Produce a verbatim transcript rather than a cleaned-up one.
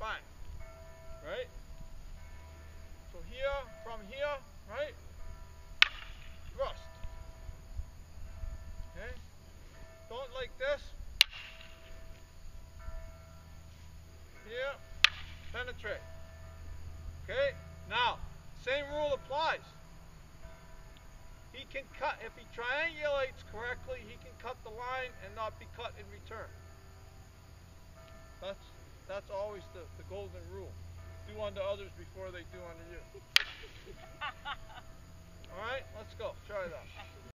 bang, right? So here, from here, right? Thrust. Okay? Don't like this. Here, penetrate. Okay? Now, same rule applies. He can cut, if he triangulates correctly, he can cut the line and not be cut in return. That's that's always the, the golden rule. Do unto others before they do unto you. Alright, let's go. Try that.